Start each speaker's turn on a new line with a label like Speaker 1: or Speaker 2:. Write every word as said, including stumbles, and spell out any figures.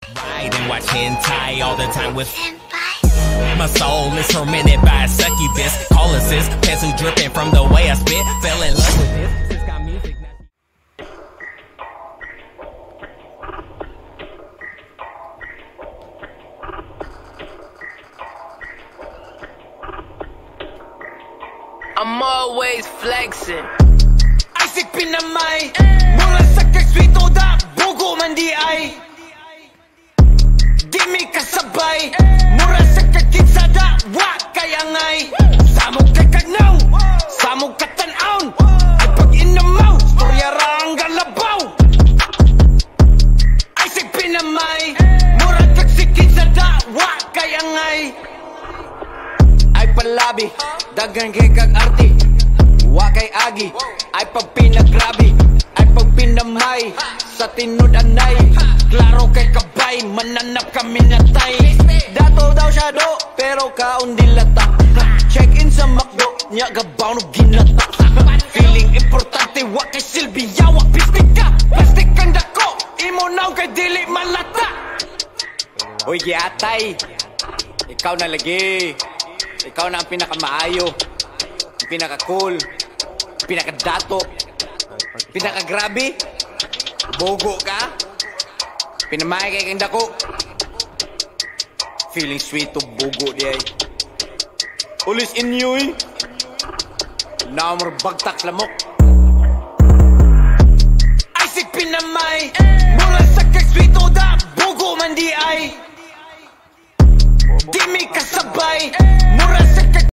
Speaker 1: Ride and watch hentai all the time with my soul is tormented by a succubus. Call assist, pencil dripping from the way I spit. Fell in love with this. Sis got music now.
Speaker 2: I'm always flexing.
Speaker 3: Isaac pinamay mula sa kagswito da bugo man di ay di mi kasabay mura sa kakinsada wa kayangay samog kakagnaw samog katanaon ay pag inamaw storya rang galabaw Isaac pinamay mura kagsikinsada wa kayangay ay palabi dagan kay kag arti wa kay agi ay pag pinagrabi ay pag pinamay sa tinud anay klaro kay kabay mananap kami natay dato daw siya do pero kaon dilata check in sa makdo nya gabaw no ginata feeling importante wa kay silbi yawa bistig ka plastic kang dako imo naw kay dili malata oy giatay ikaw na lagi ikaw na ang pinakamaayo ang pinaka-cool pinaka-dato pinaka-grabe bogo ka pinamay kay kang dako feeling sweet to bogo di ay ulis inyoy now more bagtak lamok Isaac pinamay mula sa kagswito da bogo man di ay di mi kasabay mura sa